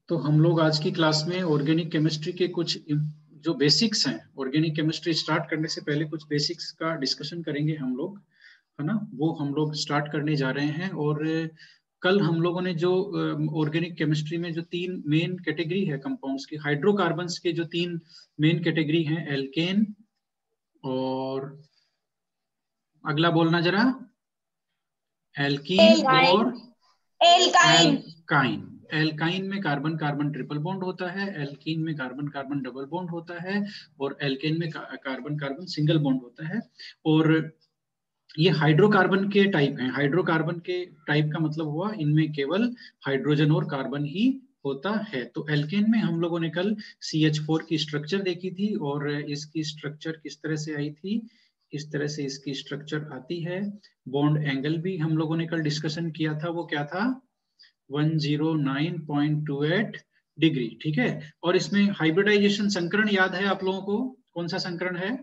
तो हम लोग आज की क्लास में ऑर्गेनिक केमिस्ट्री के कुछ जो बेसिक्स हैं, ऑर्गेनिक केमिस्ट्री स्टार्ट करने से पहले कुछ बेसिक्स का डिस्कशन करेंगे हम लोग, है ना। वो हम लोग स्टार्ट करने जा रहे हैं। और कल हम लोगों ने जो ऑर्गेनिक केमिस्ट्री में जो तीन मेन कैटेगरी है कंपाउंड्स की, हाइड्रोकार्बन्स के जो तीन मेन कैटेगरी हैं, एल्केन और अगला बोलना जरा, एल्कीन और एल्काइन। एल्काइन में कार्बन कार्बन ट्रिपल बॉन्ड होता है, एल्कीन में कार्बन कार्बन डबल बॉन्ड होता है और एल्केन में कार्बन कार्बन सिंगल बॉन्ड होता है। और ये हाइड्रोकार्बन के टाइप हैं। हाइड्रोकार्बन के टाइप का मतलब हुआ इनमें केवल हाइड्रोजन और कार्बन ही होता है। तो एल्केन में हम लोगों ने कल CH4 की स्ट्रक्चर देखी थी और इसकी स्ट्रक्चर किस तरह से आई थी, इस तरह से इसकी स्ट्रक्चर आती है। बॉन्ड एंगल भी हम लोगों ने कल डिस्कशन किया था, वो क्या था, 109.28 डिग्री, ठीक है। और इसमें हाइब्रिडाइजेशन संकरण याद है आप लोगों को, कौन सा संकरण है?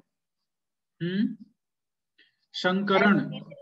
संकरण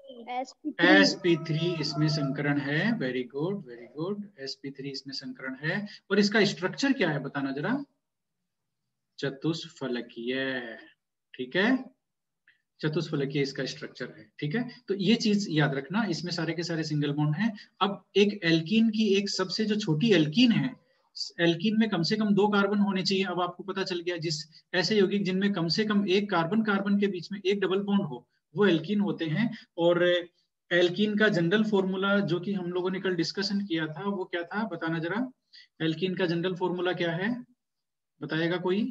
sp3 इसमें संकरण है। Very good very good, sp3 इसमें संकरण है। और इसका स्ट्रक्चर क्या है बताना जरा, चतुष्फलकीय, ठीक है, चतुष्फलकीय इसका स्ट्रक्चर है, ठीक है। तो ये चीज याद रखना, इसमें सारे के सारे सिंगल बॉन्ड हैं। अब एक एल्कीन की एक सबसे जो छोटी एल्कीन है, एल्कीन में कम से कम 2 कार्बन होने चाहिए। अब आपको पता चल गया, जिस ऐसे यौगिक जिनमें कम से कम एक कार्बन कार्बन के बीच में एक डबल बॉन्ड हो, वो एल्कीन होते हैं। और एल्कीन का जनरल फॉर्मूला जो कि हम लोगों ने कल डिस्कशन किया था, वो क्या था बताना जरा। एल्कीन का जनरल फॉर्मूला क्या है, बताएगा कोई?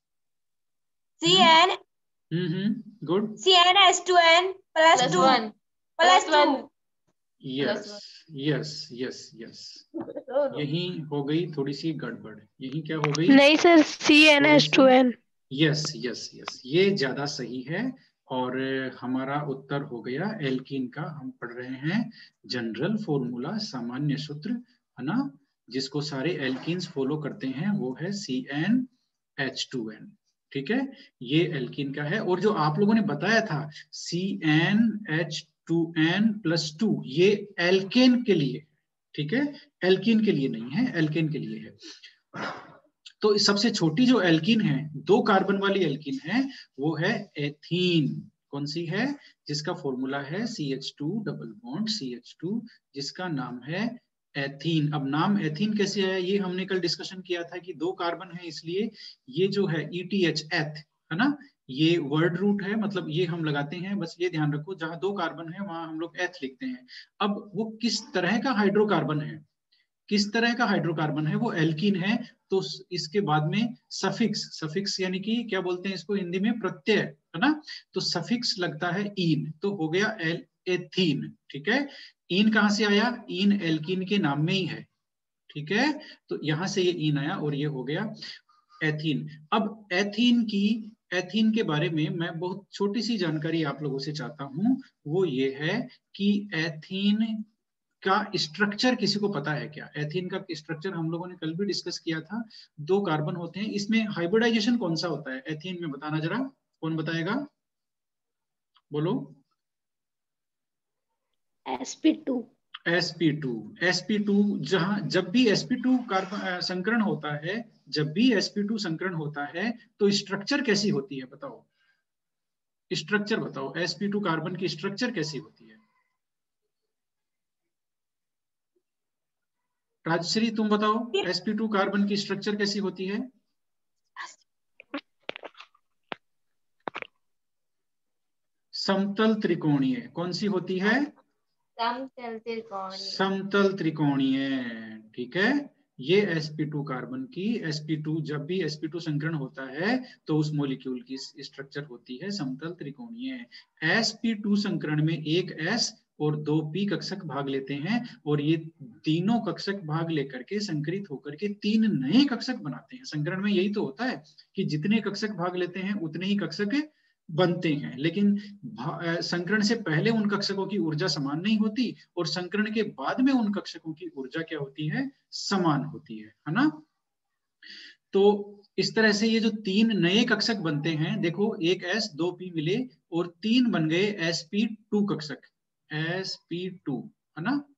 CN good, CnH2n +2 yes yes yes yes, यही हो गई थोड़ी सी गड़बड़। यही क्या हो गई? नहीं sir, CnH2n। Yes yes yes, ये ज्यादा सही है। और हमारा उत्तर हो गया एल्कीन का। हम पढ़ रहे हैं जनरल फॉर्मूला, सामान्य सूत्र, है ना, जिसको सारे एल्कीन्स फॉलो करते हैं, वो है CnH2n, ठीक है। ये एल्कीन का है। और जो आप लोगों ने बताया था CnH2n+2, ये एल्केन के लिए, ठीक है, एल्कीन के लिए नहीं है, एल्केन के लिए है। तो सबसे छोटी जो एल्कीन है, 2 कार्बन वाली एल्कीन है, वो है एथीन। कौन सी है? जिसका फॉर्मूला है CH2 डबल बॉन्ड CH2, जिसका नाम है एथीन। अब नाम एथीन कैसे आया, ये हमने कल डिस्कशन किया था कि 2 कार्बन है, इसलिए ये जो है ETH, एथ, है ना, ये वर्ड रूट है, मतलब ये हम लगाते हैं, बस ये ध्यान रखो, जहां 2 कार्बन है वहां हम लोग एथ लिखते हैं। अब वो किस तरह का हाइड्रोकार्बन है, किस तरह का हाइड्रोकार्बन है, वो एल्कीन है। तो इसके बाद में सफिक्स, सफिक्स यानी कि क्या बोलते हैं इसको हिंदी में, प्रत्यय, है ना। तो सफिक्स लगता है इन, तो हो गया एथीन, ठीक है। इन कहां से आया? इन एल्कीन के नाम में ही है, ठीक है। तो यहां से ये इन आया और ये हो गया एथीन। अब एथीन के बारे में मैं बहुत छोटी सी जानकारी आप लोगों से चाहता हूं, वो ये है कि एथीन का स्ट्रक्चर किसी को पता है क्या? एथीन का स्ट्रक्चर हम लोगों ने कल भी डिस्कस किया था। 2 कार्बन होते हैं, इसमें हाइब्रिडाइजेशन कौन सा होता है एथीन में, बताना जरा, कौन बताएगा, बोलो। sp2 जहां जब भी sp2 कार्बन संकरण होता है, जब भी sp2 संकरण होता है तो स्ट्रक्चर कैसी होती है बताओ, स्ट्रक्चर बताओ, sp2 कार्बन की स्ट्रक्चर कैसी होती है? राजश्री तुम बताओ, sp2 कार्बन की स्ट्रक्चर कैसी होती है? समतल त्रिकोणीय। कौन सी होती है? समतल त्रिकोणीय, ठीक है। ये sp2 कार्बन की, sp2 जब भी sp2 संकरण होता है तो उस मॉलिक्यूल की स्ट्रक्चर होती है समतल त्रिकोणीय। sp2 संकरण में एक s और 2 p कक्षक भाग लेते हैं, और ये तीनों कक्षक भाग लेकर के संकरित होकर के 3 नए कक्षक बनाते हैं। संकरण में यही तो होता है कि जितने कक्षक भाग लेते हैं उतने ही कक्षक बनते हैं, लेकिन संकरण से पहले उन कक्षकों की ऊर्जा समान नहीं होती, और संकरण के बाद में उन कक्षकों की ऊर्जा क्या होती है? समान होती है ना। तो इस तरह से ये जो 3 नए कक्षक बनते हैं, देखो, एक s 2 p मिले और 3 बन गए sp2 कक्षक, sp2, है ना।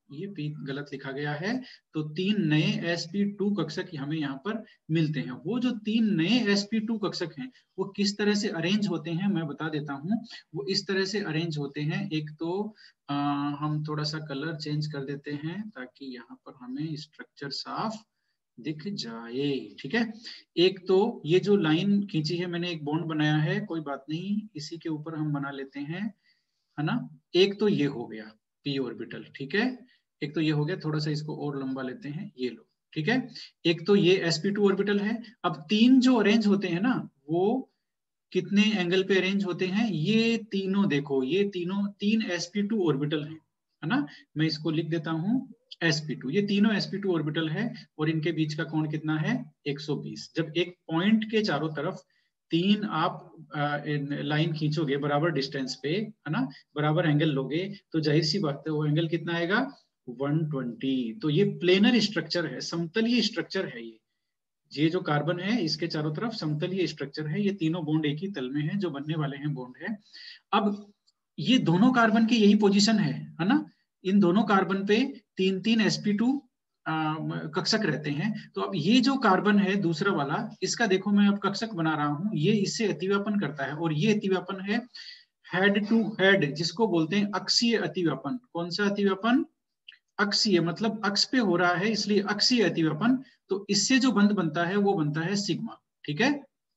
ये P गलत लिखा गया है। तो 3 नए sp2 कक्षक हमें यहाँ पर मिलते हैं। वो जो 3 नए sp2 कक्षक हैं वो किस तरह से अरेंज होते हैं मैं बता देता हूँ। वो इस तरह से अरेंज होते हैं, एक तो हम थोड़ा सा कलर चेंज कर देते हैं ताकि यहाँ पर हमें स्ट्रक्चर साफ दिख जाए। ठीक है, एक तो ये जो लाइन खींची है मैंने, एक बॉन्ड बनाया है, कोई बात नहीं, इसी के ऊपर हम बना लेते हैं, है ना। एक तो ये हो गया p ऑर्बिटल, ठीक है, एक तो ये हो गया, थोड़ा सा इसको और लंबा लेते हैं, ये लो, ठीक है। एक तो ये sp2 ऑर्बिटल है। अब 3 जो अरेंज होते हैं ना, वो कितने एंगल पे अरेंज होते हैं, ये तीनों देखो, ये तीनों 3 sp2 ऑर्बिटल है ना। मैं इसको लिख देता हूं sp2, ये तीनों sp2 ऑर्बिटल है और इनके बीच का कोण कितना है 120। जब एक पॉइंट के चारों तरफ 3 आप लाइन खींचोगे बराबर डिस्टेंस पे, है ना, बराबर एंगल लोगे, तो जाहिर सी बात है वो एंगल कितना आएगा 120। तो ये प्लेनर स्ट्रक्चर है, समतलीय स्ट्रक्चर है। ये जो कार्बन है इसके चारों तरफ समतलीय स्ट्रक्चर है, ये तीनों बॉन्ड एक ही तल में है, जो बनने वाले हैं बॉन्ड है। अब ये दोनों कार्बन की यही पोजीशन है ना, इन दोनों कार्बन पे 3-3 sp2 कक्षक रहते हैं। तो अब ये जो कार्बन है दूसरा वाला, इसका देखो मैं अब कक्षक बना रहा हूं, ये इससे अतिव्यापन करता है, और ये अतिव्यापन है हेड टू हेड, जिसको बोलते हैं अक्षीय अतिव्यापन। कौन सा अतिव्यापन, अक्षीय, मतलब अक्ष पे हो रहा है इसलिए अक्षीय अतिव्यापन। तो इससे जो बंध बनता है वो बनता है सिग्मा, ठीक है।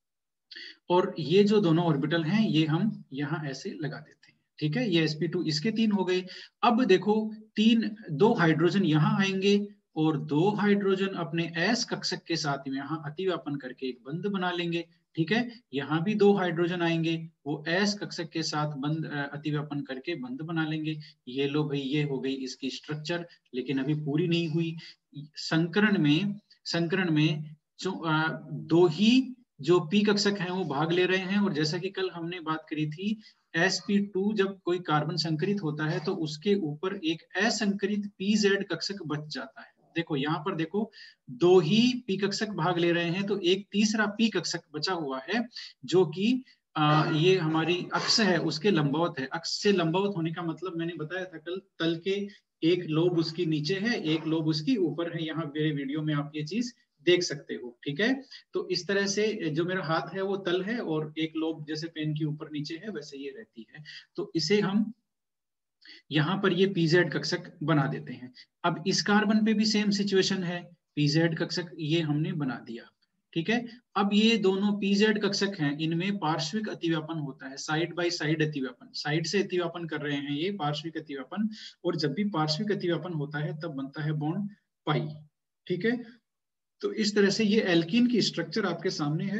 और ये जो दोनों ऑर्बिटल हैं ये हम यहाँ ऐसे लगा देते हैं, ठीक है। ये sp2 इसके 3 हो गए। अब देखो 2 हाइड्रोजन यहाँ आएंगे और 2 हाइड्रोजन अपने s कक्षक के साथ में यहाँ अतिव्यापन करके एक बंध बना लेंगे, ठीक है। यहाँ भी 2 हाइड्रोजन आएंगे, वो s कक्षक के साथ बंध अतिव्यापन करके बंध बना लेंगे। ये लो भाई, ये हो गई इसकी स्ट्रक्चर, लेकिन अभी पूरी नहीं हुई। संकरण में जो 2 ही जो p कक्षक हैं वो भाग ले रहे हैं, और जैसा कि कल हमने बात करी थी, sp2 जब कोई कार्बन संकरित होता है तो उसके ऊपर एक असंकरित pz कक्षक बच जाता है। देखो यहाँ पर देखो, 2 ही p कक्षक भाग ले रहे हैं, तो एक तीसरा p कक्षक बचा हुआ है, जो कि ये हमारी अक्ष है उसके लंबवत है। अक्ष से लंबवत होने का मतलब मैंने बताया था कल, तल के एक लोब उसकी नीचे है, एक लोब उसकी ऊपर है। यहाँ मेरे वीडियो में आप ये चीज देख सकते हो, ठीक है। तो इस तरह से जो मेरा हाथ है वो तल है, और एक लोब जैसे पेन के ऊपर नीचे है वैसे ये रहती है। तो इसे हम यहाँ पर ये pz कक्षक बना देते हैं। अब इस कार्बन पे भी सेम सिचुएशन है, pz कक्षक ये हमने बना दिया, ठीक है। अब ये दोनों pz कक्षक हैं, इनमें पार्श्विक अतिव्यापन होता है, साइड बाय साइड अतिव्यापन, साइड से अतिव्यापन कर रहे हैं ये पार्श्विक अतिव्यापन। और जब भी पार्श्विक अतिव्यापन होता है तब बनता है बॉन्ड पाई, ठीक है। तो इस तरह से ये एल्कीन की स्ट्रक्चर आपके सामने है,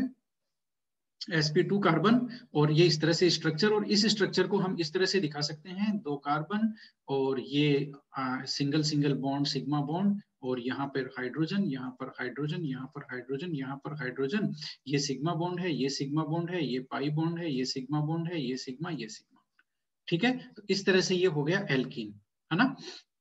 sp2 कार्बन, और ये इस तरह से स्ट्रक्चर, और इस स्ट्रक्चर को हम इस तरह से दिखा सकते हैं, 2 कार्बन और ये single single bond sigma bond, और यहाँ पर हाइड्रोजन, यहाँ पर हाइड्रोजन, यहाँ पर हाइड्रोजन, यहाँ पर हाइड्रोजन, ये सिग्मा बॉन्ड है, ये सिग्मा बॉन्ड है, ये पाई बॉन्ड है, ये सिग्मा बॉन्ड है, ये सिग्मा, ये सिग्मा, ठीक है। तो इस तरह से ये हो गया एल्कीन, है ना।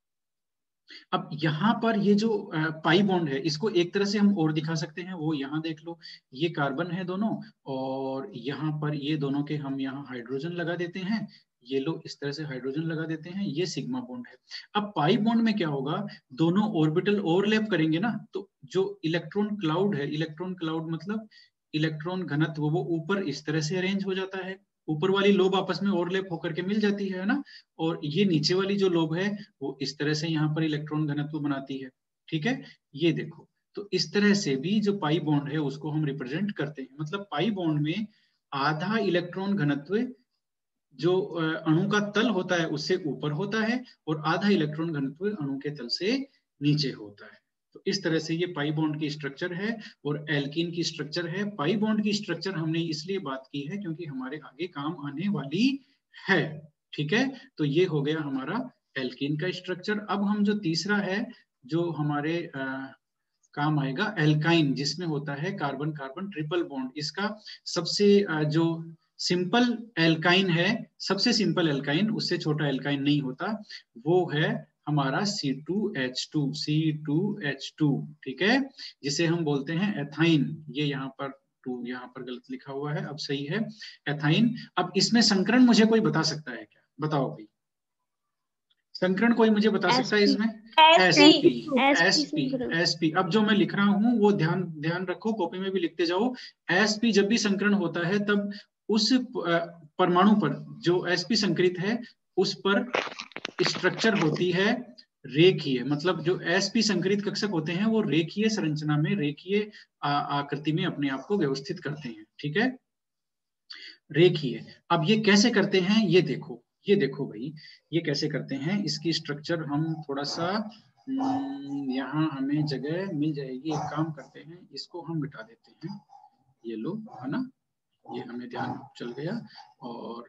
अब यहाँ पर ये जो पाई बॉन्ड है, इसको एक तरह से हम और दिखा सकते हैं, वो यहाँ देख लो, ये कार्बन है दोनों, और यहाँ पर ये दोनों के हम यहाँ हाइड्रोजन लगा देते हैं, ये लो इस तरह से हाइड्रोजन लगा देते हैं, ये सिग्मा बॉन्ड है। अब पाई बॉन्ड में क्या होगा, दोनों ऑर्बिटल ओवरलैप करेंगे ना, तो जो इलेक्ट्रॉन क्लाउड है, इलेक्ट्रॉन क्लाउड मतलब इलेक्ट्रॉन घनत्व, वो ऊपर इस तरह से अरेंज हो जाता है, ऊपर वाली लोब आपस में ओवरलैप होकर के मिल जाती है ना, और ये नीचे वाली जो लोब है वो इस तरह से यहाँ पर इलेक्ट्रॉन घनत्व बनाती है, ठीक है। ये देखो, तो इस तरह से भी जो पाई बॉन्ड है उसको हम रिप्रेजेंट करते हैं। मतलब पाई बॉन्ड में आधा इलेक्ट्रॉन घनत्व जो अणु का तल होता है उससे ऊपर होता है, और आधा इलेक्ट्रॉन घनत्व अणु के तल से नीचे होता है। तो इस तरह से ये पाई बॉन्ड की स्ट्रक्चर है, और एल्कीन की स्ट्रक्चर है। पाई बॉन्ड की स्ट्रक्चर हमने इसलिए बात की है क्योंकि हमारे आगे काम आने वाली है, ठीक है। तो ये हो गया हमारा एल्कीन का स्ट्रक्चर। अब हम जो तीसरा है जो हमारे काम आएगा, एल्काइन, जिसमें होता है कार्बन कार्बन ट्रिपल बॉन्ड। इसका सबसे जो सिंपल एल्काइन है, सबसे सिंपल एल्काइन, उससे छोटा एल्काइन नहीं होता, वो है हमारा C2H2, C2H2, ठीक है, जिसे हम बोलते हैं एथाइन। ये यहाँ पर 2 यहाँ पर गलत लिखा हुआ है, अब सही है, एथाइन। अब इसमें संकरण मुझे कोई बता सकता है क्या, बताओ भाई, संकरण कोई मुझे बता सकता है इसमें? SP SP. अब जो मैं लिख रहा हूं वो ध्यान रखो, कॉपी में भी लिखते जाओ। एसपी जब भी संकरण होता है तब उस परमाणु पर जो एसपी संकरित है उस पर स्ट्रक्चर होती है रेखीय, मतलब जो एसपी संकरित कक्षक होते हैं वो रेखीय संरचना में, रेखीय आकृति में अपने आप को व्यवस्थित करते हैं। ठीक है, रेखीय। अब ये कैसे करते हैं ये देखो भाई, ये कैसे करते हैं, इसकी स्ट्रक्चर हम थोड़ा सा यहाँ हमें जगह मिल जाएगी। एक काम करते हैं, इसको हम मिटा देते हैं, ये लो, है ना, ये हमें ध्यान चल गया। और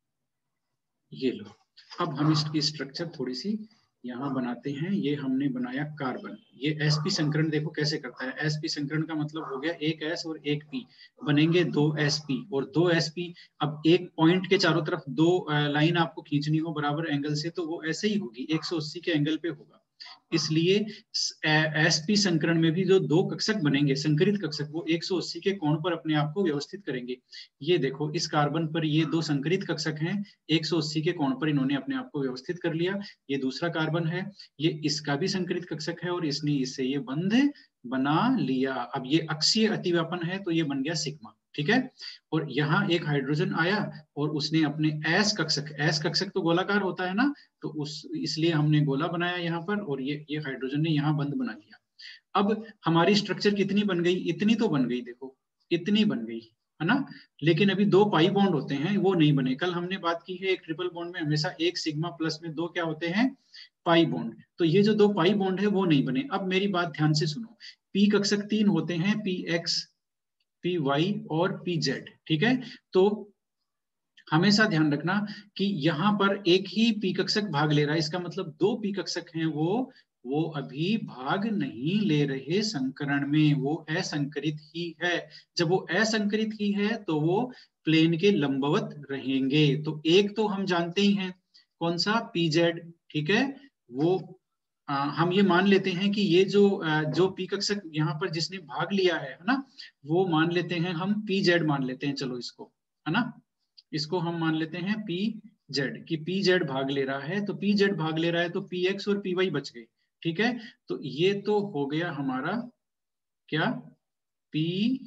ये लो, अब हम इसकी स्ट्रक्चर थोड़ी सी यहाँ बनाते हैं। ये हमने बनाया कार्बन। ये एसपी संकरण देखो कैसे करता है। एसपी संकरण का मतलब हो गया एक एस और एक पी बनेंगे 2 एसपी और 2 एसपी। अब एक पॉइंट के चारों तरफ 2 लाइन आपको खींचनी हो बराबर एंगल से, तो वो ऐसे ही होगी, 180 के एंगल पे होगा। इसलिए एसपी संकरण में भी जो 2 कक्षक बनेंगे, संकरित कक्षक, वो 180 के कोण पर अपने आप को व्यवस्थित करेंगे। ये देखो, इस कार्बन पर ये 2 संकरित कक्षक हैं, 180 के कोण पर इन्होंने अपने आप को व्यवस्थित कर लिया। ये दूसरा कार्बन है, ये इसका भी संकरित कक्षक है और इसने इससे ये बंध बना लिया। अब ये अक्षीय अतिव्यापन है तो ये बन गया सिग्मा। ठीक है, और यहाँ एक हाइड्रोजन आया और उसने अपने एस कक्षक तो गोलाकार होता है ना, तो इसलिए हमने गोला बनाया यहाँ पर, और ये हाइड्रोजन ने यहाँ बंध बना लिया। अब हमारी स्ट्रक्चर कितनी बन गई? इतनी तो बन गई, देखो इतनी बन गई, है ना। लेकिन अभी 2 पाई बॉन्ड होते हैं, वो नहीं बने। कल हमने बात की है एक ट्रिपल बॉन्ड में हमेशा एक सिग्मा प्लस में 2 क्या होते हैं? Pi bond. तो ये जो 2 पाई बॉन्ड है वो नहीं बने। अब मेरी बात ध्यान से सुनो, पी कक्षक 3 होते हैं, पी एक्स, पी वाई और पी जेड। ठीक है, तो हमेशा ध्यान रखना कि यहाँ पर एक ही पी कक्षक भाग ले रहा है, इसका मतलब 2 पी कक्षक हैं वो अभी भाग नहीं ले रहे संकरण में, वो असंकरित ही है। जब वो असंकरित ही है तो वो प्लेन के लंबवत रहेंगे। तो एक तो हम जानते ही हैं, कौन सा? P Z. ठीक है, वो हम ये मान लेते हैं कि ये जो पी कक्षक यहाँ पर जिसने भाग लिया है ना, वो मान लेते हैं हम पी जेड मान लेते हैं। चलो इसको, है ना, इसको हम मान लेते हैं पी जेड, कि पी जेड भाग ले रहा है। तो पी जेड भाग ले रहा है तो पी एक्स और पी वाई बच गए। ठीक है, तो ये तो हो गया हमारा क्या? P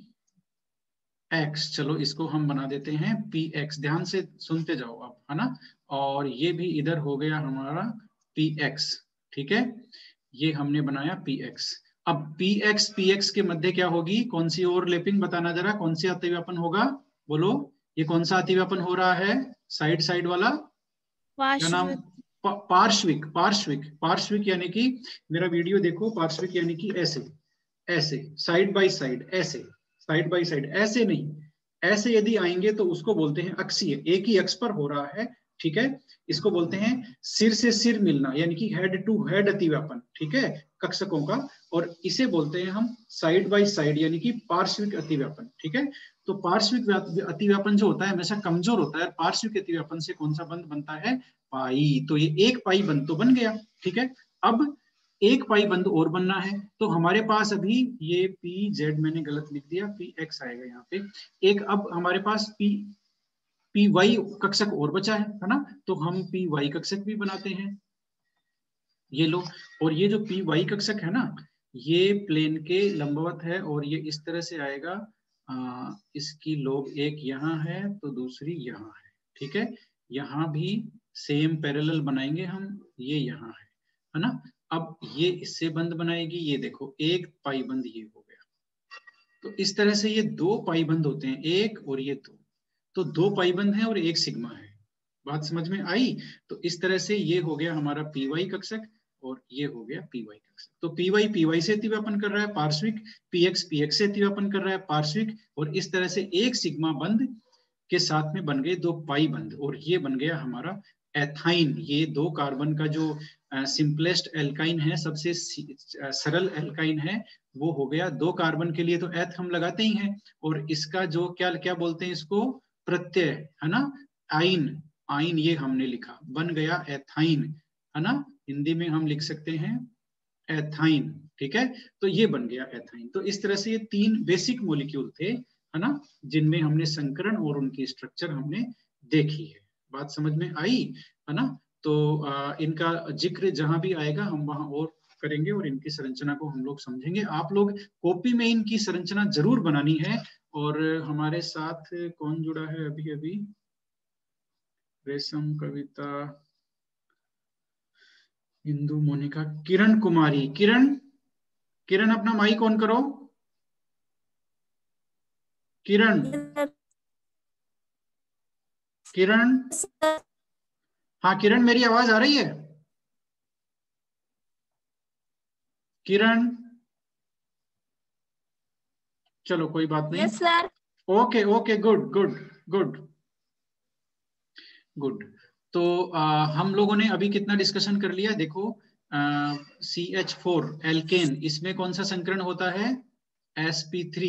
X. चलो इसको हम बना देते हैं पी एक्स, ध्यान से सुनते जाओ अब, है ना। और ये भी इधर हो गया हमारा पी एक्स। ठीक है, ये हमने बनाया पी एक्स। अब पी एक्स के मध्य क्या होगी? कौन सी ओवरलैपिंग? बताना जरा, कौन सी अतिव्यापन होगा? बोलो, ये कौन सा अतिव्यापन हो रहा है? साइड वाला क्या नाम? पार्श्विक यानी कि, मेरा वीडियो देखो, पार्श्विक यानी कि ऐसे साइड बाय साइड, ऐसे साइड बाय साइड, ऐसे नहीं, ऐसे यदि आएंगे तो उसको बोलते हैं अक्षीय, एक ही अक्ष पर हो रहा है। ठीक है, इसको बोलते हैं सिर से सिर मिलना, यानी कि हेड टू हेड अतिव्यापन। ठीक है, कक्षकों का, और इसे बोलते हैं हम साइड बाय साइड यानी कि पार्श्विक अतिव्यापन। ठीक है, तो पार्श्विक अतिव्यापन जो होता है हमेशा कमजोर होता है। पार्श्विक अतिव्यापन से कौन सा बंध बनता है? पाई। तो ये एक पाई बंध तो बन गया। ठीक है, अब एक पाई बंध और बनना है, तो हमारे पास अभी ये पी जेड मैंने गलत लिख दिया, पी एक्स आएगा यहाँ पे एक। अब हमारे पास पी वाई कक्षक और बचा है ना, तो हम पी वाई कक्षक भी बनाते हैं। ये लो, और ये जो पी वाई कक्षक है ना, ये प्लेन के लंबवत है और ये इस तरह से आएगा। इसकी लोब एक यहाँ है तो दूसरी यहाँ है। ठीक है, यहाँ भी सेम पैरेलल बनाएंगे हम, ये यहाँ है ना। अब ये इससे बंध बनाएगी, ये देखो एक पाई बंध ये हो गया। तो इस तरह से ये 2 पाई बंध होते हैं, एक और ये 2, तो 2 पाई बंध है और एक सिग्मा है। बात समझ में आई? तो इस तरह से ये हो गया हमारा पी वाई कक्षक और ये हो गया पी वाई कक्षक। तो पी वाई से अतिव्यापन कर रहा है पार्श्विक, पी एक्स से अतिव्यापन कर रहा है पार्श्विक, और इस तरह से एक सिग्मा बंध के साथ में बन गए 2 पाई बंध, और ये बन गया हमारा एथाइन। ये 2 कार्बन का जो सिंपलेस्ट एल्काइन है, सबसे सरल एल्काइन है, वो हो गया। 2 कार्बन के लिए तो एथ हम लगाते ही हैं, और इसका जो क्या क्या बोलते हैं इसको? प्रत्यय, है ना, आइन ये हमने लिखा, बन गया एथाइन, है ना। हिंदी में हम लिख सकते हैं एथाइन। ठीक है, तो ये बन गया एथाइन। तो इस तरह से ये 3 बेसिक मॉलिक्यूल थे, है ना, जिनमें हमने संकरण और उनकी स्ट्रक्चर हमने देखी है। बात समझ में आई, है ना। तो इनका जिक्र जहां भी आएगा हम वहां और करेंगे और इनकी संरचना को हम लोग समझेंगे। आप लोग कॉपी में इनकी संरचना जरूर बनानी है। और हमारे साथ कौन जुड़ा है अभी अभी? रेशम, कविता, इंदु, मोनिका, किरण कुमारी। किरण अपना माइक ऑन करो। किरण हाँ किरण, मेरी आवाज आ रही है? किरण, चलो कोई बात नहीं। Yes sir. Okay okay, good good good good. तो हम लोगों ने अभी कितना डिस्कशन कर लिया देखो। CH4 एल्केन, इसमें कौन सा संकरण होता है? sp3।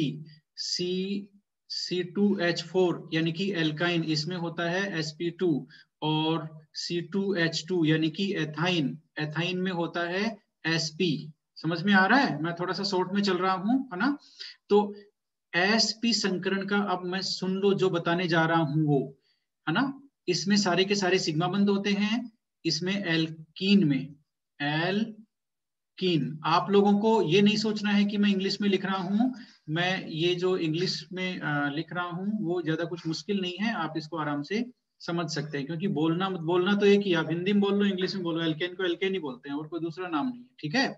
C2H4 यानी कि एल्काइन, इसमें होता है sp2। और C2H2 यानी कि एथाइन, एथाइन में होता है sp। समझ में आ रहा है? मैं थोड़ा सा शॉर्ट में चल रहा हूं, है ना? तो sp संकरण का अब मैं सुन लो जो बताने जा रहा हूं वो, है ना? इसमें सारे के सारे सिग्मा बंद होते हैं। इसमें एल्कीन में, एल्कीन, आप लोगों को ये नहीं सोचना है कि मैं इंग्लिश में लिख रहा हूं। मैं ये जो इंग्लिश में लिख रहा हूं वो ज्यादा कुछ मुश्किल नहीं है, आप इसको आराम से समझ सकते हैं। क्योंकि बोलना मत बोलना तो एक ही, आप हिंदी में बोल लो इंग्लिश में बोलो, एल्केन को एल्केन ही बोलते हैं और कोई दूसरा नाम नहीं है, ठीक है?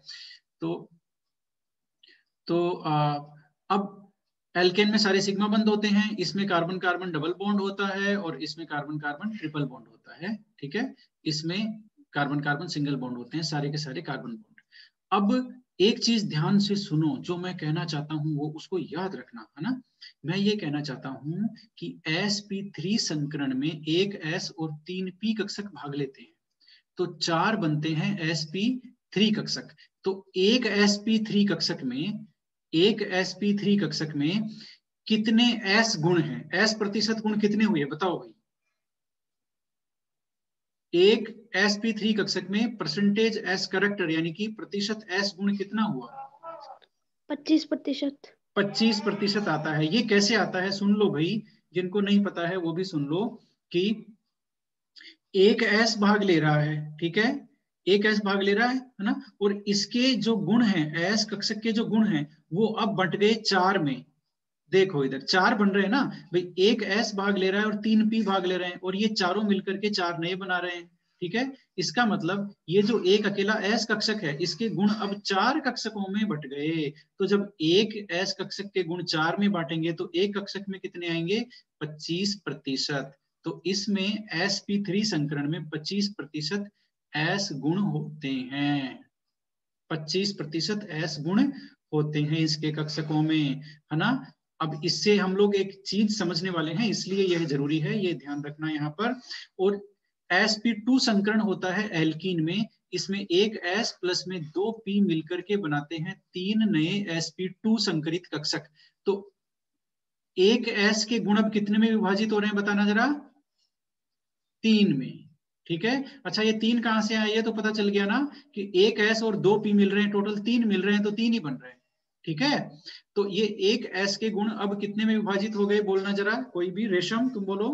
तो अब एल्केन में सारे सिग्मा बंद होते हैं। इसमें कार्बन कार्बन डबल बॉन्ड होता है और इसमें कार्बन कार्बन ट्रिपल बॉन्ड होता है, ठीक है? इसमें कार्बन कार्बन सिंगल बॉन्ड होते हैं, सारे के सारे कार्बन बॉन्ड। अब एक चीज ध्यान से सुनो, जो मैं कहना चाहता हूं वो उसको याद रखना, है ना? मैं ये कहना चाहता हूं कि sp3 संकरण में एक s और 3 p कक्षक भाग लेते हैं, तो 4 बनते हैं sp3 कक्षक। तो एक sp3 कक्षक में, एक sp3 कक्षक में कितने s गुण हैं? s प्रतिशत गुण कितने हुए बताओ भाई? एक sp3 कक्षक में परसेंटेज s कैरेक्टर यानी कि प्रतिशत s गुण कितना हुआ? 25%। 25% आता है। ये कैसे आता है सुन लो भाई, जिनको नहीं पता है वो भी सुन लो कि एक s भाग ले रहा है, ठीक है? एक s भाग ले रहा है ना? और इसके जो गुण हैं, s कक्षक के जो गुण हैं वो अब बंट गए 4 में। देखो इधर 4 बन रहे हैं ना भाई, एक s भाग ले रहा है और 3 p भाग ले रहे हैं, और ये चारों मिलकर के 4 नए बना रहे हैं, ठीक है? इसका मतलब ये जो एक अकेला s कक्षक है इसके गुण अब 4 कक्षकों में बट गए। तो जब एक s कक्षक के गुण 4 में बांटेंगे तो एक कक्षक में कितने आएंगे? 25%। तो इसमें sp3 संकरण में 25% s गुण होते हैं। 25% s गुण होते हैं इसके कक्षकों में, है ना? अब इससे हम लोग एक चीज समझने वाले हैं, इसलिए यह जरूरी है, ये ध्यान रखना यहाँ पर। और sp2 संकरण होता है एल्कीन में, इसमें एक s प्लस में 2 p मिलकर के बनाते हैं 3 नए sp2 संकरित कक्षक। तो एक s के गुण अब कितने में विभाजित हो रहे हैं बताना जरा? 3 में, ठीक है? अच्छा ये 3 कहां से आए? ये तो पता चल गया ना कि एक s और 2 p मिल रहे हैं, टोटल 3 मिल रहे हैं, तो 3 ही बन रहे हैं, ठीक है? तो ये एक s के गुण अब कितने में विभाजित हो गए बोलना जरा, कोई भी? रेशम तुम बोलो।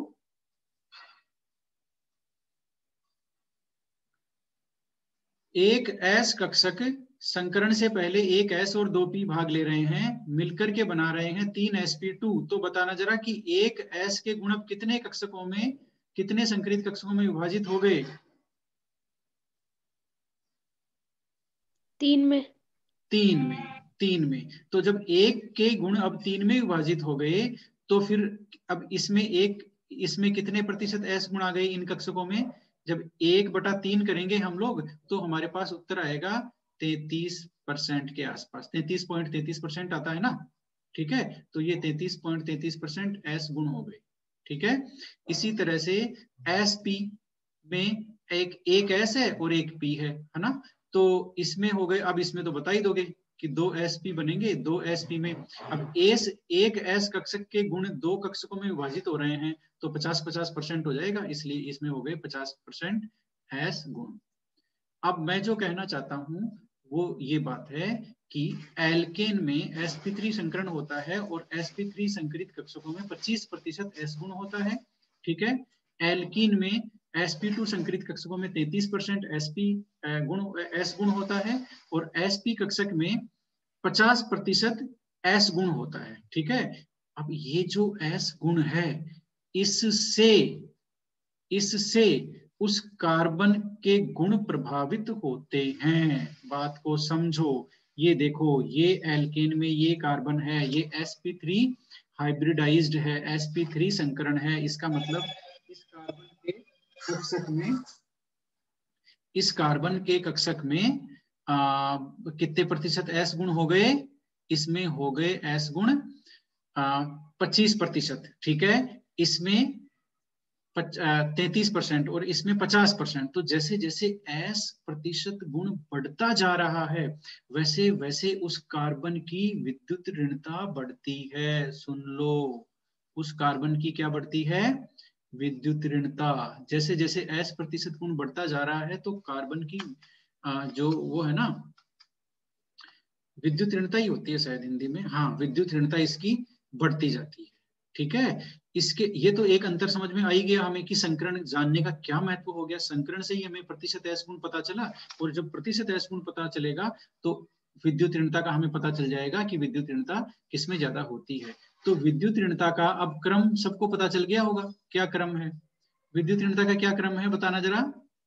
एक s कक्षक संकरण से पहले एक s और 2 p भाग ले रहे हैं, मिलकर के बना रहे हैं 3 sp2। तो बताना जरा कि एक s के गुण अब कितने कक्षकों में, कितने संकरित कक्षकों में विभाजित हो गए? 3 में। 3 में। तो जब एक के गुण अब 3 में विभाजित हो गए तो फिर अब इसमें कितने प्रतिशत s गुण आ गए इन कक्षकों में? जब 1/3 करेंगे हम लोग तो हमारे पास उत्तर आएगा 33% के आसपास, 33.33% आता है ना, ठीक है? तो ये 33.33% s गुण हो गए, ठीक है? इसी तरह से sp में एक s है और एक p है ना? तो इसमें हो गए, अब इसमें तो बता ही दोगे कि 2 sp बनेंगे। 2 sp में अब एक s कक्षक के गुण 2 कक्षकों में विभाजित हो रहे हैं, तो 50-50% हो जाएगा, इसलिए इसमें हो गए 50% s गुण। अब मैं जो कहना चाहता हूं वो ये बात है कि एल्केन में sp3 संकरण होता है और sp3 संकरित कक्षकों में 25% s गुण होता है, ठीक है? एल्कीन में sp2 संकरित कक्षकों में 33% sp गुण s गुण होता है और sp कक्षक में 50% s गुण होता है। ठीक है, अब ये जो s गुण है इससे उस कार्बन के गुण प्रभावित होते हैं। बात को समझो, ये देखो, ये एल्केन में ये कार्बन है, ये sp3 हाइब्रिडाइज्ड है, sp3 संकरण है। इसका मतलब इस कार्बन के कक्षक में कितने प्रतिशत s गुण हो गए? इसमें हो गए s गुण 25%। ठीक है, इसमें 33% और इसमें 50%। तो जैसे जैसे s प्रतिशत गुण बढ़ता जा रहा है वैसे वैसे उस कार्बन की विद्युत ऋणता बढ़ती है। सुन लो, उस कार्बन की क्या बढ़ती है? विद्युत ऋणता। जैसे जैसे s प्रतिशत गुण बढ़ता जा रहा है तो कार्बन की जो वो है ना, विद्युत ऋणता ही होती है शायद हिंदी में, हाँ, विद्युत ऋणता इसकी बढ़ती जाती है। ठीक है, इसके ये तो एक अंतर समझ में आई गया हमें कि संकरण जानने का क्या महत्व हो गया। संकरण से ही हमें प्रतिशत s गुण पता चला, और जब प्रतिशत s गुण पता चलेगा तो विद्युत ऋणता का हमें पता चल जाएगा कि विद्युत ऋणता किसमें ज्यादा होती है। तो विद्युत ऋणता का अब क्रम सबको पता चल गया होगा, क्या क्रम है विद्युत ऋणता का? क्या क्रम है बताना जरा।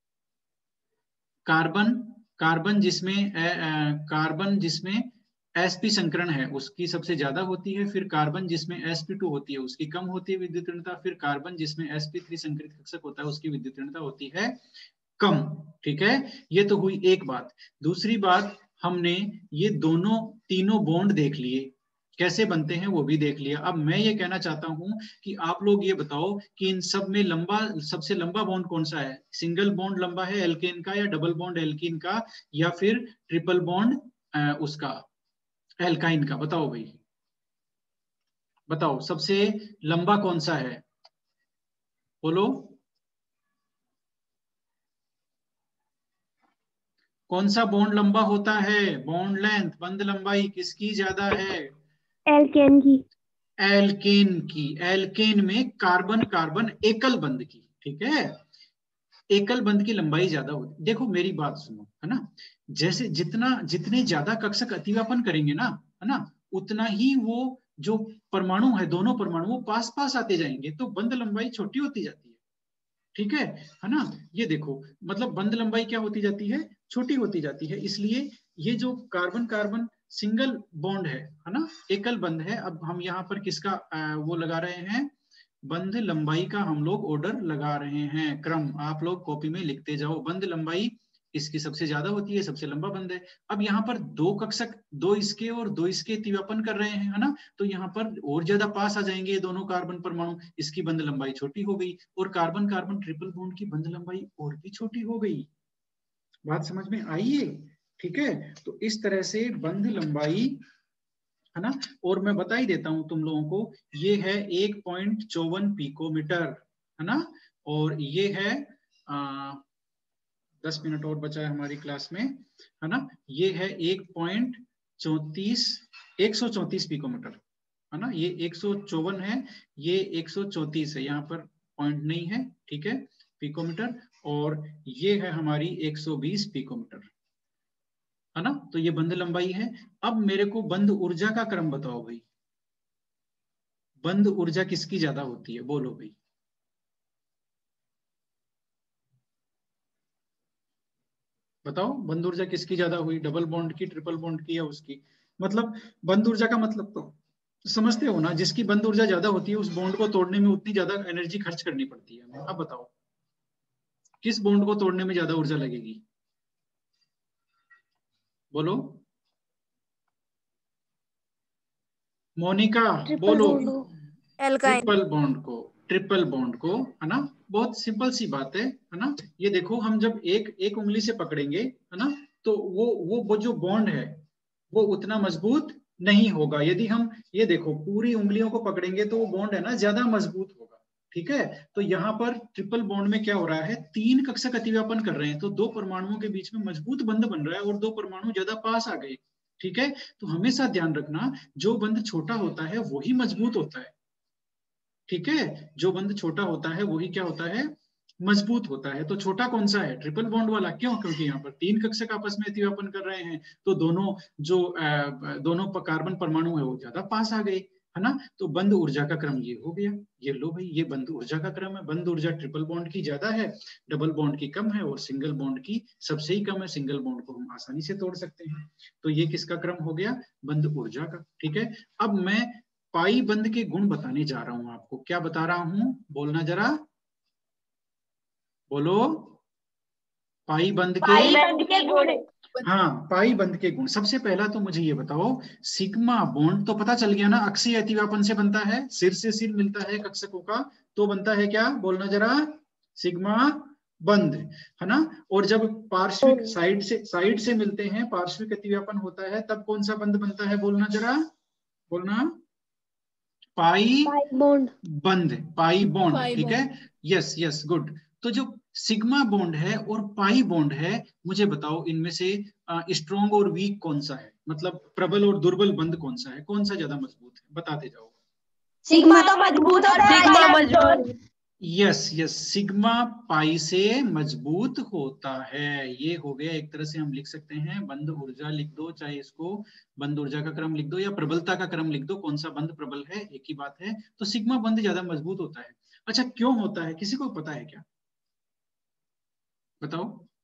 कार्बन जिसमें sp संकरण है उसकी सबसे ज्यादा होती है, फिर कार्बन जिसमें sp2 होती है उसकी कम होती है विद्युत ऋणता, फिर कार्बन जिसमें sp3 संकरित कक्षक होता है उसकी विद्युत ऋणता होती है कम। ठीक है, ये तो हुई एक बात। दूसरी बात, हमने ये तीनों बॉन्ड देख लिए, कैसे बनते हैं वो भी देख लिया। अब मैं ये कहना चाहता हूं कि आप लोग ये बताओ कि इन सब में सबसे लंबा बॉन्ड कौन सा है? सिंगल बॉन्ड लंबा है एल्केन का, या डबल बॉन्ड एल्कीन का, या फिर ट्रिपल बॉन्ड उसका एल्काइन का? बताओ भाई, बताओ सबसे लंबा कौन सा है, बोलो। कौन सा बॉन्ड लंबा होता है? बॉन्ड लेंथ, बंध लंबाई किसकी ज्यादा है? एल्केन की। एल्केन की। एल्केन में कार्बन कार्बन एकल बंध की, ठीक है, एकल बंध की लंबाई ज्यादा होती। देखो मेरी बात सुनो, है ना, जैसे जितने ज्यादा कक्षक अतिव्यापन करेंगे ना, है ना, उतना ही वो जो परमाणु है, दोनों परमाणु पास पास आते जाएंगे, तो बंध लंबाई छोटी होती जाती है। ठीक है ना, ये देखो, मतलब बंध लंबाई क्या होती जाती है? छोटी होती जाती है। इसलिए ये जो कार्बन कार्बन सिंगल बॉन्ड है ना, एकल बंध है। अब हम यहाँ पर किसका वो लगा रहे हैं? बंध लंबाई का हम लोग ऑर्डर लगा रहे हैं, क्रम। आप लोग कॉपी में लिखते जाओ। बंध लंबाई इसकी सबसे ज्यादा होती है, सबसे लंबा बंध है। अब यहाँ पर दो कक्षक, दो इसके और दो इसके अतिव्यापन कर रहे हैं, है ना, तो यहाँ पर और ज्यादा पास आ जाएंगे ये दोनों कार्बन परमाणु, इसकी बंध लंबाई छोटी हो गई, और कार्बन कार्बन ट्रिपल बॉन्ड की बंध लंबाई और भी छोटी हो गई। बात समझ में आई है? ठीक है, तो इस तरह से बंध लंबाई, है ना, और मैं बता ही देता हूं तुम लोगों को, ये है 1.54 पिकोमीटर, है ना, और ये है 10 मिनट और बचा है हमारी क्लास में, है ना, ये है 134 पिकोमीटर, है ना, ये 154 है, ये 134 है, यहाँ पर पॉइंट नहीं है, ठीक है, पिकोमीटर, और ये है हमारी 120 पिकोमीटर, है ना, तो ये बंध लंबाई है। अब मेरे को बंध ऊर्जा का क्रम बताओ भाई, बंध ऊर्जा किसकी ज्यादा होती है, बोलो भाई। बताओ बंध ऊर्जा किसकी ज्यादा हुई, डबल बॉन्ड की, ट्रिपल बॉन्ड की, या उसकी? मतलब बंध ऊर्जा का मतलब तो समझते हो ना, जिसकी बंध ऊर्जा ज्यादा होती है उस बॉन्ड को तोड़ने में उतनी ज्यादा एनर्जी खर्च करनी पड़ती है हमें। अब बताओ किस बॉन्ड को तोड़ने में ज्यादा ऊर्जा लगेगी, बोलो मोनिका, बोलो। ट्रिपल बॉन्ड को, है ना, बहुत सिंपल सी बात है ना। ये देखो, हम जब एक उंगली से पकड़ेंगे, है ना, तो वो जो बॉन्ड है वो उतना मजबूत नहीं होगा। यदि हम ये देखो पूरी उंगलियों को पकड़ेंगे तो वो बॉन्ड है ना ज्यादा मजबूत होगा। ठीक है, तो यहाँ पर ट्रिपल बॉन्ड में क्या हो रहा है, 3 कक्षक अतिव्यापन कर रहे हैं, तो 2 परमाणुओं के बीच में मजबूत बंध बन रहा है और 2 परमाणु ज्यादा पास आ गए। ठीक है, तो हमेशा ध्यान रखना, जो बंध छोटा होता है वही मजबूत होता है। ठीक है, जो बंध छोटा होता है वही क्या होता है, मजबूत होता है। तो छोटा कौन सा है? ट्रिपल बॉन्ड वाला। क्यों? क्योंकि यहाँ पर 3 कक्षक आपस में अतिव्यापन कर रहे हैं, तो दोनों कार्बन परमाणु है वो ज्यादा पास आ गए, है ना। तो बंद ऊर्जा का क्रम ये हो गया। ये लो भाई, ये बंद ऊर्जा का क्रम है। बंद ऊर्जा ट्रिपल बॉन्ड की ज्यादा है, डबल बॉन्ड की कम है, और सिंगल बॉन्ड की सबसे ही कम है। सिंगल बॉन्ड को हम आसानी से तोड़ सकते हैं। तो ये किसका क्रम हो गया? बंद ऊर्जा का। ठीक है, अब मैं पाई बंद के गुण बताने जा रहा हूं आपको। क्या बता रहा हूं? बोलना जरा, बोलो। पाई बंद के गुण। हाँ, पाई बंद के गुण। सबसे पहला तो मुझे ये बताओ, सिग्मा बॉन्ड तो पता चल गया ना, अक्षीय अतिव्यापन से बनता है, सिर से सिर मिलता है कक्षकों का, तो बनता है क्या? बोलना जरा, सिग्मा बंद, है ना। और जब पार्श्विक साइड से मिलते हैं, पार्श्विक अतिव्यापन होता है, तब कौन सा बंध बनता है? बोलना जरा, बोलना। Pi bond. बंद, पाई बॉन्ड। ठीक है, यस यस, गुड। तो जो सिग्मा बॉन्ड है और पाई बॉन्ड है, मुझे बताओ इनमें से स्ट्रॉन्ग और वीक कौन सा है? मतलब प्रबल और दुर्बल बंध कौन सा है? कौन सा ज्यादा मजबूत है? बताते जाओ। सिग्मा तो मजबूत होता है। सिग्मा मजबूत। यस यस, सिग्मा पाई से मजबूत होता है। ये हो गया, एक तरह से हम लिख सकते हैं बंध ऊर्जा लिख दो, चाहे इसको बंध ऊर्जा का क्रम लिख दो या प्रबलता का क्रम लिख दो, कौन सा बंध प्रबल है, एक ही बात है। तो सिग्मा बंध ज्यादा मजबूत होता है। अच्छा, क्यों होता है? किसी को पता है क्या? बताओ।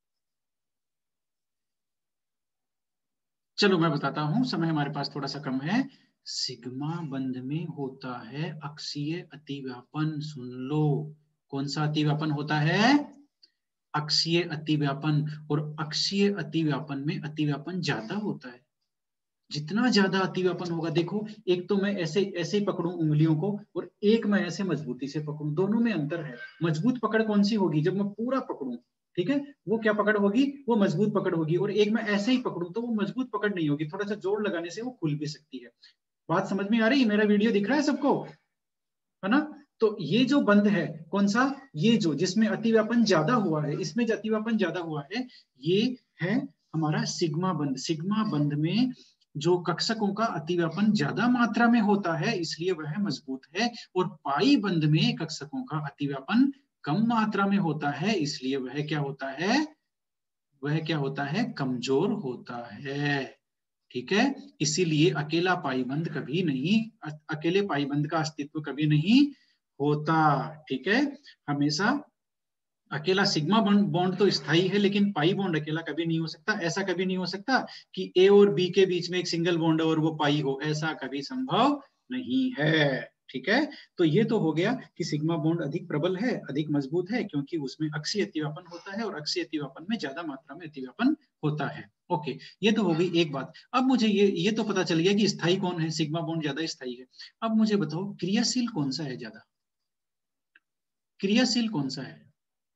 चलो मैं बताता हूं, समय हमारे पास थोड़ा सा कम है। सिग्मा बंध में होता है अक्षीय अतिव्यापन। सुन लो, कौन सा अतिव्यापन होता है? अक्षीय अतिव्यापन। और अक्षीय अतिव्यापन में अतिव्यापन ज्यादा होता है। जितना ज्यादा अतिव्यापन होगा, देखो, एक तो मैं ऐसे ऐसे ही पकड़ूं उंगलियों को, और एक मैं ऐसे मजबूती से पकड़ूं, दोनों में अंतर है। मजबूत पकड़ कौन सी होगी? जब मैं पूरा पकड़ूं, ठीक है, वो क्या पकड़ होगी? वो मजबूत पकड़ होगी। और एक मैं ऐसे ही पकड़ूं तो वो मजबूत पकड़ नहीं होगी, थोड़ा सा जोर लगाने से वो खुल भी सकती है। बात समझ में आ रही है? मेरा वीडियो दिख रहा है सबको, है ना। तो ये जो बंध है, कौन सा? ये जो जिसमें अतिव्यापन ज्यादा हुआ है, इसमें जो अतिव्यापन ज्यादा हुआ है, ये है हमारा सिग्मा बंध। सिग्मा बंध में जो कक्षकों का अतिव्यापन ज्यादा मात्रा में होता है, इसलिए वह मजबूत है। और पाई बंध में कक्षकों का अतिव्यापन कम मात्रा में होता है, इसलिए वह क्या होता है? वह क्या होता है? कमजोर होता है। ठीक है, इसीलिए अकेला पाईबंद कभी नहीं, अकेले पाईबंद का अस्तित्व कभी नहीं होता। ठीक है, हमेशा अकेला सिग्मा बॉन्ड तो स्थायी है, लेकिन पाई बॉन्ड अकेला कभी नहीं हो सकता। ऐसा कभी नहीं हो सकता कि ए और बी के बीच में एक सिंगल बॉन्ड और वो पाई हो, ऐसा कभी संभव नहीं है। ठीक है, तो ये तो हो गया कि सिग्मा बॉन्ड अधिक प्रबल है, अधिक मजबूत है, क्योंकि उसमें अक्षीय अतिव्यापन होता है, और अक्षीय अतिव्यापन में ज्यादा मात्रा में अतिव्यापन होता है। ओके, ये तो हो गई एक बात। अब मुझे ये तो पता चल गया कि स्थायी कौन है, सिग्मा बॉन्ड ज्यादा स्थायी है। अब मुझे बताओ, क्रियाशील कौन सा है ज्यादा? क्रियाशील कौन सा है?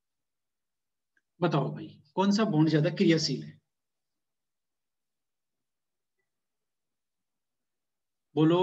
बताओ भाई, कौन सा बॉन्ड ज्यादा क्रियाशील है? बोलो।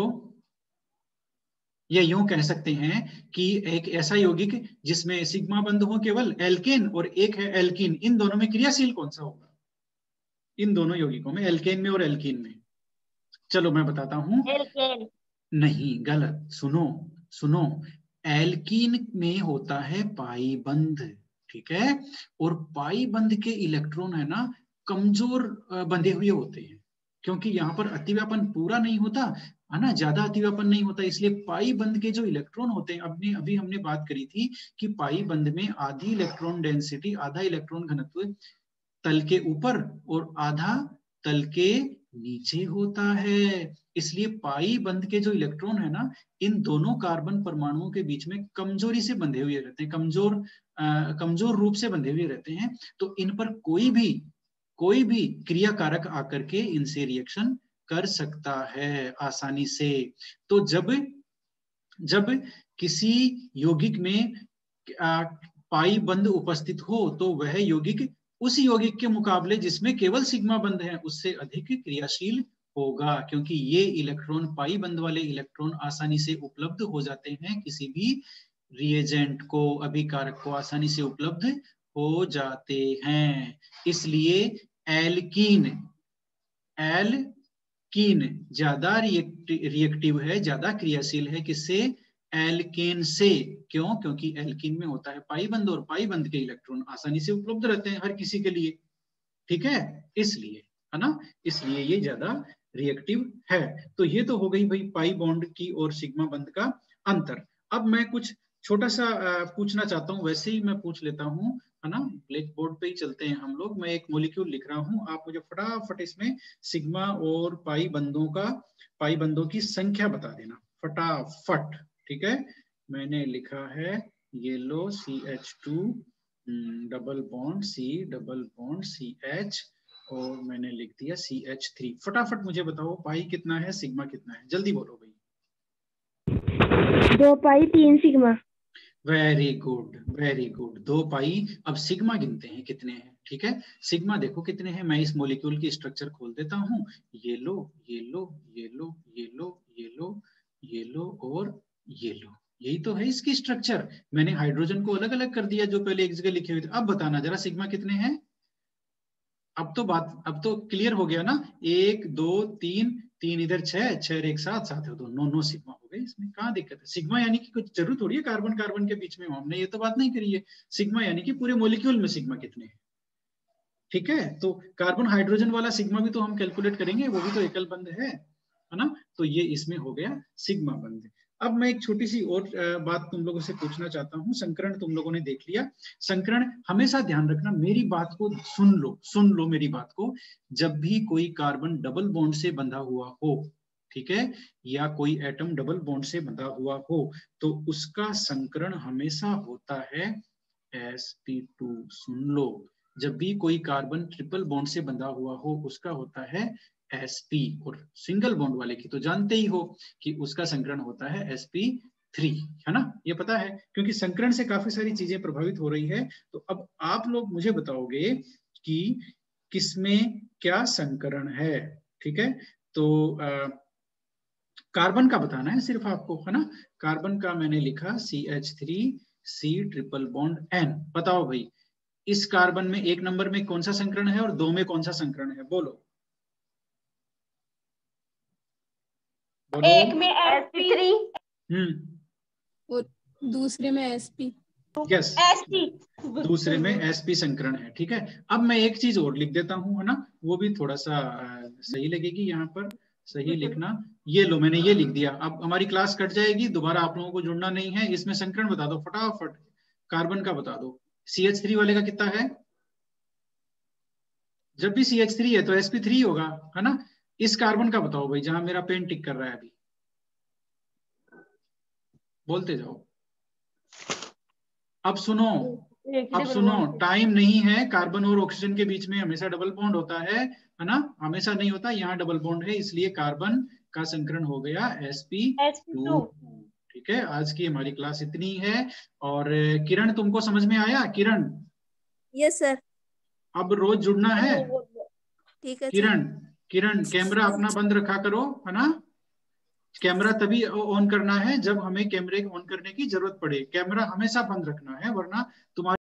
या यूं कह सकते हैं कि एक ऐसा यौगिक जिसमें सिग्मा बंध हो केवल, एल्केन, और एक है एल्कीन, इन दोनों में क्रियाशील कौन सा होगा? इन दोनों यौगिकों में, एल्केन में और एल्कीन में। चलो मैं बताता हूं। एल्केन। नहीं, गलत। सुनो सुनो, एल्कीन में होता है पाई बंध। ठीक है, और पाई बंध के इलेक्ट्रॉन है ना, कमजोर बंधे हुए होते हैं, क्योंकि यहाँ पर अतिव्यापन पूरा नहीं होता, है ना, ज्यादा अतिव्यापन नहीं होता, इसलिए पाई बंध के जो इलेक्ट्रॉन होते हैं, अभी हमने बात करी थी कि पाई बंध में आधी इलेक्ट्रॉन डेंसिटी, आधा इलेक्ट्रॉन घनत्व तल के ऊपर और आधा तल के नीचे होता है। इसलिए पाई बंध के जो इलेक्ट्रॉन है ना, इन दोनों कार्बन परमाणुओं के बीच में कमजोरी से बंधे हुए रहते हैं, कमजोर रूप से बंधे हुए रहते हैं। तो इन पर कोई भी क्रिया कारक आकर के इनसे रिएक्शन कर सकता है आसानी से। तो जब किसी यौगिक में पाई बंध उपस्थित हो, तो वह यौगिक उस यौगिक के मुकाबले जिसमें केवल सिग्मा बंध है, उससे अधिक क्रियाशील होगा, क्योंकि ये इलेक्ट्रॉन, पाई बंध वाले इलेक्ट्रॉन आसानी से उपलब्ध हो जाते हैं, किसी भी रिएजेंट को, अभिकारक को आसानी से उपलब्ध हो जाते हैं। इसलिए एल्कीन ज्यादा रिएक्टिव है, ज्यादा क्रियाशील है, किससे? एल्केन से। क्यों? क्योंकि एल्कीन में होता है पाई बंध और पाई बंध के इलेक्ट्रॉन आसानी से उपलब्ध रहते हैं हर किसी के लिए, ठीक है, इसलिए, है ना, इसलिए ये ज्यादा रिएक्टिव है। तो ये तो हो गई भाई पाई बॉन्ड की और सिग्मा बंध का अंतर। अब मैं कुछ छोटा सा पूछना चाहता हूं, वैसे ही मैं पूछ लेता हूं, है ना, ब्लैक बोर्ड पे ही चलते हैं हम लोग। मैं एक मॉलिक्यूल लिख रहा हूं, आप मुझे फटाफट इसमें सिग्मा और पाई बंधों की संख्या बता देना फटाफट, ठीक है। मैंने लिखा है yellow CH2 double bond CH और मैंने लिख दिया CH3। फटाफट मुझे बताओ पाई कितना है, सिग्मा कितना है, जल्दी बोलो भाई। 2 pi 3 sigma. Very good, very good, 2 pi. अब सिग्मा गिनते हैं कितने हैं, ठीक है। सिग्मा देखो कितने हैं, मैं इस मॉलिक्यूल की स्ट्रक्चर खोल देता हूं। Yellow yellow yellow yellow yellow yellow और येलो, यही तो है इसकी स्ट्रक्चर। मैंने हाइड्रोजन को अलग अलग कर दिया जो पहले एक जगह लिखे हुए थे। अब बताना जरा सिग्मा कितने हैं। अब तो क्लियर हो गया ना। 1 2 3 3 इधर 6 6 एक 7 7 है, तो 9 सिग्मा हो गए। इसमें कहाँ दिक्कत है। सिग्मा यानी कि कुछ जरूर थोड़ी है कार्बन कार्बन के बीच में, हमने ये तो बात नहीं करी है। सिग्मा यानी कि पूरे मॉलिक्यूल में सिग्मा कितने हैं, ठीक है। तो कार्बन हाइड्रोजन वाला सिग्मा भी तो हम कैलकुलेट करेंगे, वो भी तो एकल बंध है ना। तो ये इसमें हो गया सिग्मा बंध। अब मैं एक छोटी सी और बात तुम लोगों से पूछना चाहता हूँ। संकरण तुम लोगों ने देख लिया। संकरण हमेशा ध्यान रखना, मेरी बात को सुन लो मेरी बात को। जब भी कोई कार्बन डबल बॉन्ड से बंधा हुआ हो, ठीक है, या कोई एटम डबल बॉन्ड से बंधा हुआ हो, तो उसका संकरण हमेशा होता है sp2। सुन लो, जब भी कोई कार्बन ट्रिपल बॉन्ड से बंधा हुआ हो उसका होता है sp, और सिंगल बॉन्ड वाले की तो जानते ही हो कि उसका संकरण होता है sp3, है ना। ये पता है क्योंकि संकरण से काफी सारी चीजें प्रभावित हो रही है। तो अब आप लोग मुझे बताओगे कि किसमें क्या संकरण है, ठीक है। तो कार्बन का बताना है सिर्फ आपको, है ना। कार्बन का मैंने लिखा CH3C ट्रिपल बॉन्ड N। बताओ भाई इस कार्बन में 1 नंबर में कौन सा संकरण है और 2 में कौन सा संकरण है, बोलो बोलो। 1 में sp3 और दूसरे में sp। यस, sp दूसरे में sp संकरण है, ठीक है। अब मैं एक चीज और लिख देता हूं, है ना, वो भी थोड़ा सा सही लगेगी यहाँ पर, सही लिखना। ये लो मैंने ये लिख दिया। अब हमारी क्लास कट जाएगी, दोबारा आप लोगों को जुड़ना नहीं है। इसमें संकरण बता दो फटाफट, कार्बन का बता दो। CH3 वाले का कितना है। जब भी CH3 है तो sp3 होगा, है ना। इस कार्बन का बताओ भाई, जहां मेरा पेन टिक कर रहा है अभी, बोलते जाओ। अब सुनो, टाइम नहीं है। कार्बन और ऑक्सीजन के बीच में हमेशा डबल बॉन्ड होता है ना। हमेशा नहीं होता, यहाँ डबल बॉन्ड है, इसलिए कार्बन का संकरण हो गया sp2। ठीक है, आज की हमारी क्लास इतनी है। और किरण तुमको समझ में आया। Kiran, yes sir. अब रोज जुड़ना है। ठीक है किरण कैमरा अपना बंद रखा करो, है ना। कैमरा तभी ऑन करना है जब हमें कैमरे ऑन करने की जरूरत पड़े। कैमरा हमेशा बंद रखना है, वरना तुम्हारे